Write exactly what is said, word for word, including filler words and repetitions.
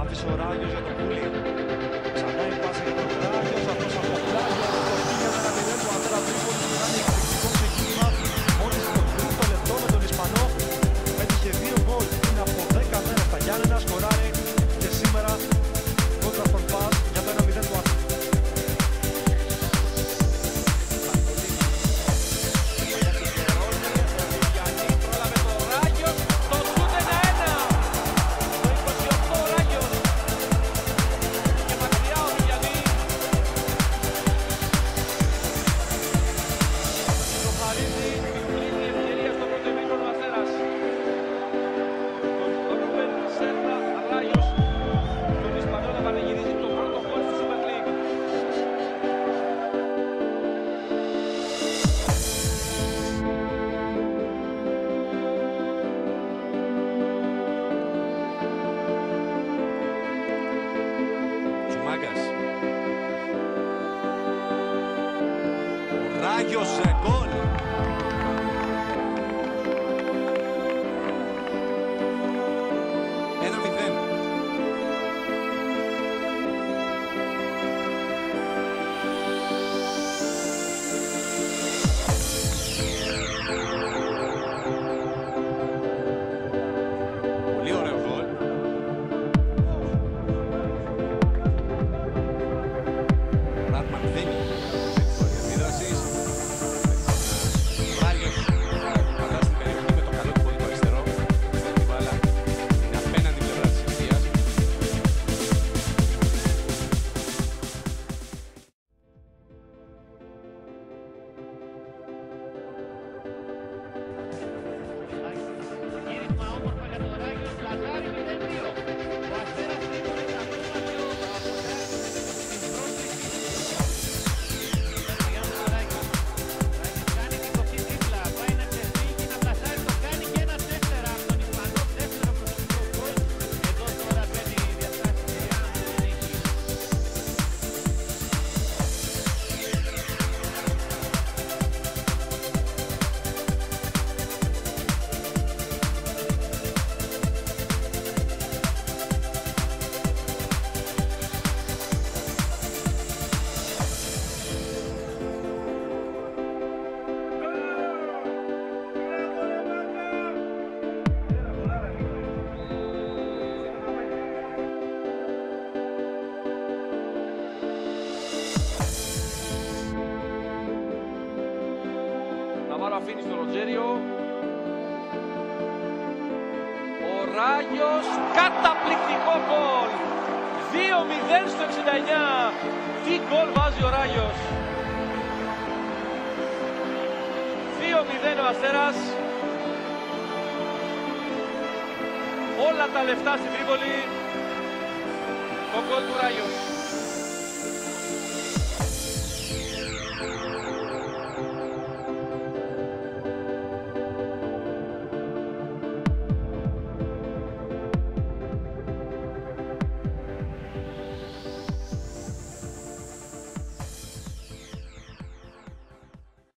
άφησε ο Ράγιος για τον Πουλή. Ξανά η πάση για τον Ράγιος, αυτός από πλάγια, το πήγε με ένα μηδέν του Αστέρα Τρίπολης, με ένα εκπληκτικό ξεκίνημα. Μόλις στο τρίτο λεπτό με τον Ισπανό, πέτυχε δύο γκολ, είναι από δέκα μέρες στα Γιάννενα, σκοράρει και σήμερα κόντρα στον Πας για το ένα μηδέν του Αστέρα. Ράγιος σε γκολ. ένα μηδέν. Πολύ ωραίο γκολ. Ράτμαν δίνει. Ναβάρο αφήνει στο Ροτζέριο. Ο Ράγιος, καταπληκτικό γκολ. δύο μηδέν στο εξήντα εννιά. Τι γκολ βάζει ο Ράγιος. δύο μηδέν ο Αστέρας. Όλα τα λεφτά στην Τρίπολη. Το γκολ του Ράγιος.